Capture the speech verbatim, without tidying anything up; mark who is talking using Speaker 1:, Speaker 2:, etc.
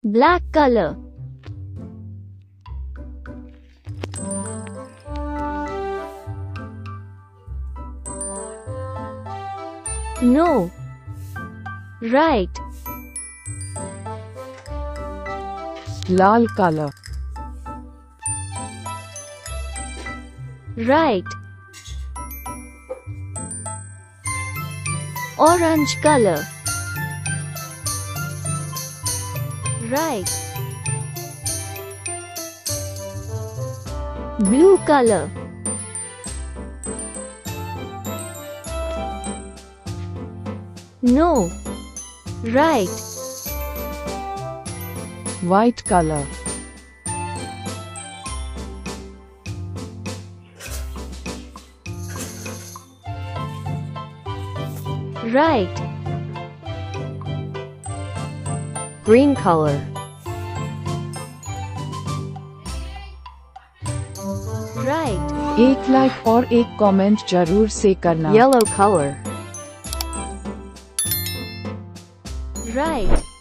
Speaker 1: Black color. No. Right.
Speaker 2: Lal color.
Speaker 1: Right. Orange color. Right. Blue color. No. Right.
Speaker 2: White color.
Speaker 1: Right.
Speaker 3: Green color.
Speaker 1: Right.
Speaker 2: एक like और एक comment जरूर से करना।
Speaker 3: Yellow color.
Speaker 1: Right.